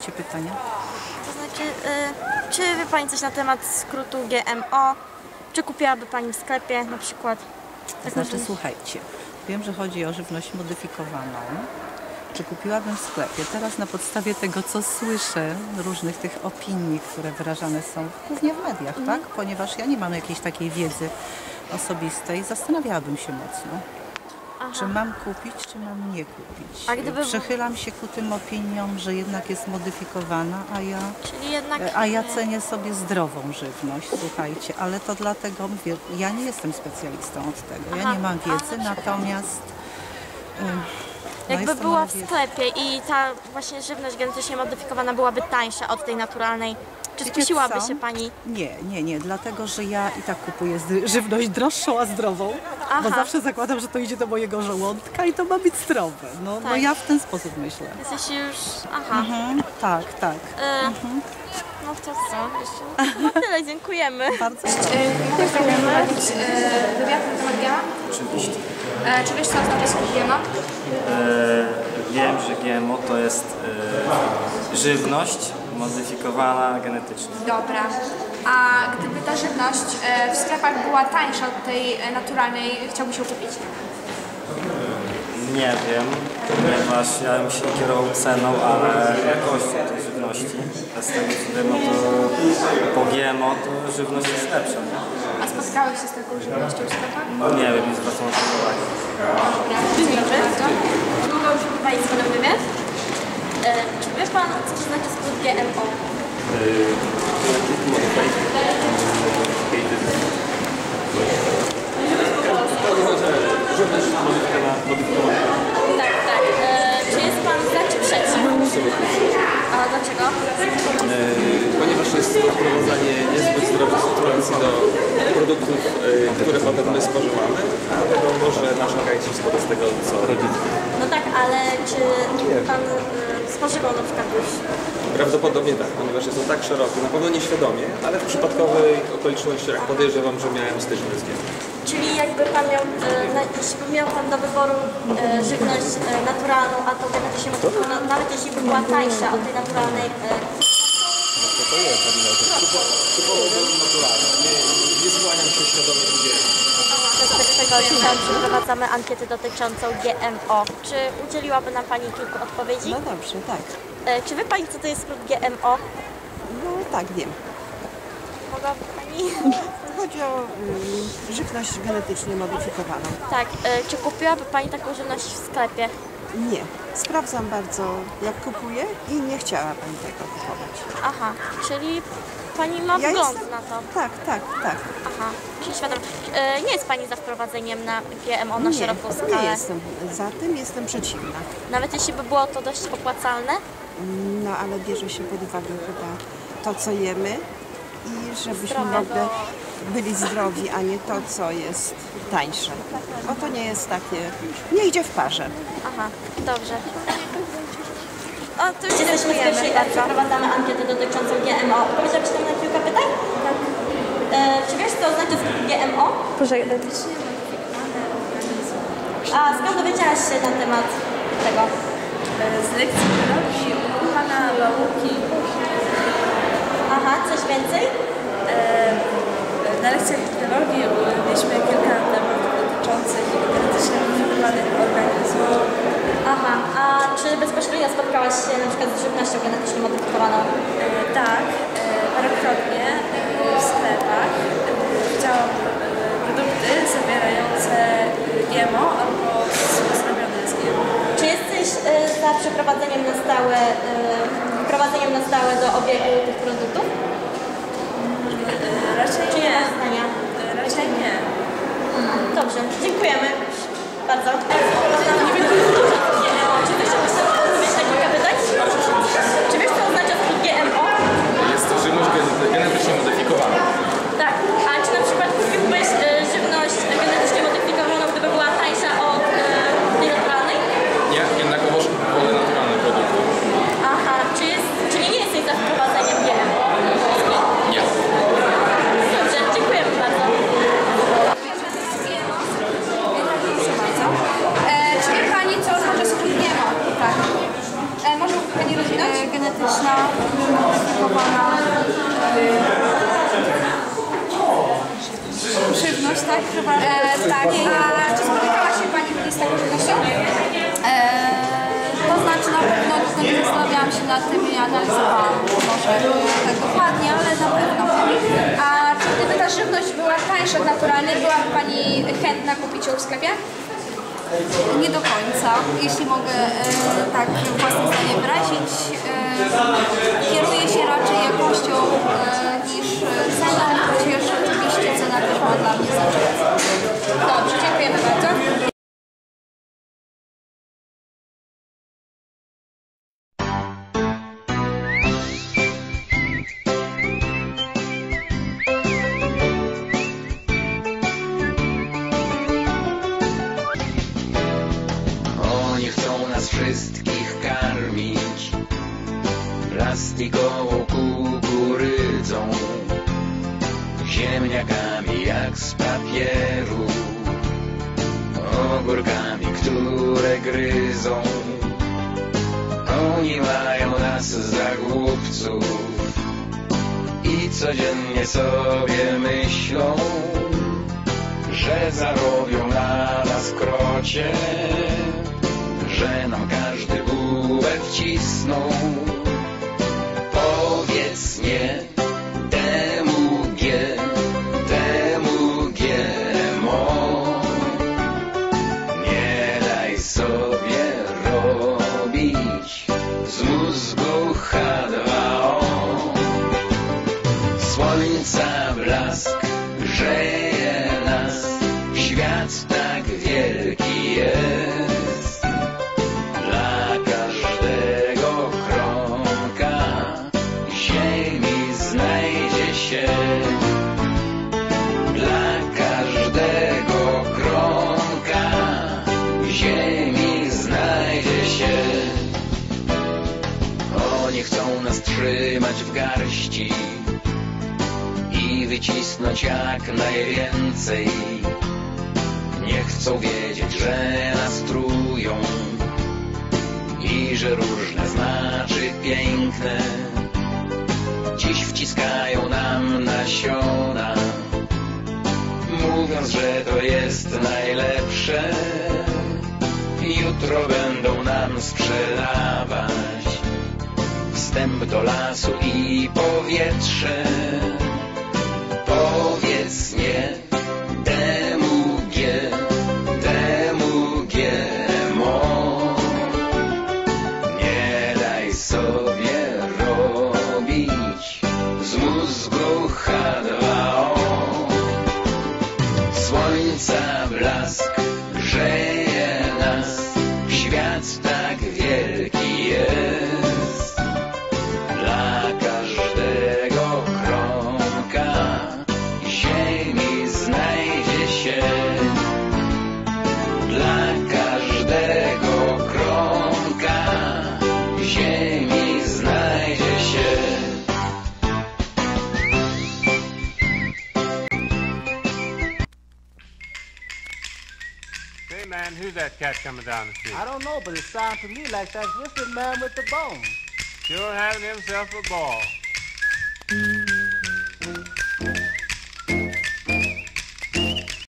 punkcie pytania. To znaczy, czy wie Pani coś na temat skrótu GMO? Czy kupiłaby Pani w sklepie na przykład? To znaczy, słuchajcie, wiem, że chodzi o żywność modyfikowaną. Czy kupiłabym w sklepie? Teraz na podstawie tego, co słyszę, różnych tych opinii, które wyrażane są głównie w mediach, tak? Ponieważ ja nie mam jakiejś takiej wiedzy osobistej, zastanawiałabym się mocno. Aha. Czy mam kupić, czy mam nie kupić. A gdyby... Przychylam się ku tym opiniom, że jednak jest modyfikowana, Czyli jednak a ja cenię sobie zdrową żywność, słuchajcie, ale to dlatego, mówię, ja nie jestem specjalistą od tego, ja nie mam wiedzy, natomiast... Jakby była w sklepie i ta właśnie żywność genetycznie modyfikowana byłaby tańsza od tej naturalnej, czy skusiłaby się Pani? Nie, dlatego że ja i tak kupuję żywność droższą, a zdrowową, bo zawsze zakładam, że to idzie do mojego żołądka i to ma być zdrowe. No ja w ten sposób myślę. Jesteś już... Aha. Tak. No to co? Jeszcze chyba tyle, dziękujemy. Bardzo. Mogę zrobić wywiad na temat GMO? Oczywiście. Czy wiesz, co oznacza skrót GMO? Wiem, że GMO to jest żywność modyfikowana genetycznie. Dobra. A gdyby ta żywność w sklepach była tańsza od tej naturalnej, chciałbyś ją kupić? Nie wiem, ponieważ ja bym się kierował ceną, ale jakością tej żywności. A z tego co wiem, no to po GMO to żywność jest lepsza, nie? A spotkałeś się z taką żywnością w sklepach? No nie wiem, nie zwracam na to uwagi. Dobra. Dziękuję bardzo. Mogę już Pani z Panem wywiad? Czy wie Pan, co to znaczy skrót GMO? Tak. Czy jest Pan za czy przeciw? A dlaczego? Ponieważ jest to wprowadzanie niezbyt zdrowych substancji do produktów, które potem my spożywamy, dlatego może narzekać z tego, co rodzice. No tak, ale czy Pan spożywał na przykład już? Prawdopodobnie tak, ponieważ jest to tak szerokie, na pewno nieświadomie, ale w przypadkowej okolicznościach podejrzewam, że miałem styczność z tym. Czyli jakby Pan miał, jeśli by miał Pan do wyboru żywność naturalną, a to genetycznie modyfikowaną, nawet jeśli by była tańsza od tej naturalnej, To jest typowo naturalne, nie skłaniam się świadomie do z 1 sierpnia przeprowadzamy ankietę dotyczącą GMO. Czy udzieliłaby nam Pani kilku odpowiedzi? No dobrze, tak. Czy wie Pani, co to jest skrót GMO? No tak, wiem. Mogłaby Pani? Chodzi o żywność genetycznie modyfikowaną. Tak. Czy kupiłaby Pani taką żywność w sklepie? Nie. Sprawdzam bardzo, jak kupuję i nie chciałabym tego kupować. Aha, czyli Pani ma wgląd na to. Tak. Aha, czyli świadom. Nie jest Pani za wprowadzeniem na GMO na szeroką skalę? Nie jestem za tym, jestem przeciwna. Nawet jeśli by było to dość opłacalne? No ale bierze się pod uwagę chyba to, co jemy i żebyśmy mogli byli zdrowi, a nie to, co jest tańsze. Bo to nie jest takie, nie idzie w parze. Aha, dobrze. O, to już jesteśmy z pierwszej przeprowadzamy ankietę dotyczącą GMO. Powiedziałbyś nam na kilka pytań? Tak. Czy wiesz, co oznacza skrót GMO? A skąd dowiedziałaś się na temat tego? Z lekcji biologii u pana Bałuki. Aha, coś więcej? Na lekcjach biologii mieliśmy kilka tematów dotyczących genetycznie modyfikowanych organizmów. Aha, a czy bezpośrednio spotkałaś się na przykład z żywnością genetycznie modyfikowaną? Tak, parokrotnie w sklepach widziałam produkty zawierające GMO albo zrobione z GMO. Czy jesteś za wprowadzeniem na stałe do obiegu tych produktów? Raczej Czy nie nie. masz zdania? Raczej nie. Dobrze, dziękujemy bardzo. Czy wiesz, co odpowiedzieć na kilka pytań? Czy wiesz, co oznacza skrót GMO? Jest to żywność genetycznie modyfikowana. Tak. A czy na przykład kupiłbyś żywność genetycznie modyfikowaną, gdyby była tańsza od tej naturalnej? Nie, jednakowoż wolę naturalne produkty. Aha, czyli nie jesteś za wprowadzeniem GMO? Nie. Dobrze, dziękujemy bardzo. tym nie analizowałam może tak dokładnie, ale na pewno. A czy gdyby ta żywność była tańsza od naturalnej, byłaby Pani chętna kupić ją w sklepie? Nie do końca. Jeśli mogę tak własne zdanie wyrazić, kieruję się raczej jakością niż ceną, chociaż oczywiście cena też ma dla mnie znaczenie. Dobrze, dziękujemy bardzo. Oni chcą nas wszystkich karmić plastikową kukurydzą, ziemniakami jak z papieru, ogórkami, które gryzą. Oni mają nas za głupców i codziennie sobie myślą, że zarobią na nas krocie, że nam każdy bubel wcisną. Powiedz nie temu GMO. Nie daj sobie robić z mózgu H2O. Słońca blask grzeje nas, świat tak wielki jest. Dla każdego kromka ziemi znajdzie się. Dla każdego kromka ziemi znajdzie się. Oni chcą nas trzymać w garści i wycisnąć jak najwięcej. Nie chcą wiedzieć, że nas trują i że różne znaczy piękne dziś wciskają nam nasiona, mówiąc, że to jest najlepsze. Jutro będą nam sprzedawać wstęp do lasu i powietrze. Powiedz nie temu GMO. Nie daj sobie robić z mózgu H2O. Słońca blask grzeje nas, świat tak wielki jest. Dla każdego kromka ziemi znajdzie się. Dla każdego kromka ziemi znajdzie się. Hey man, who's that cat coming down the street? I don't know, but it sounds to me like that's just the man with the bone. Sure having himself a ball.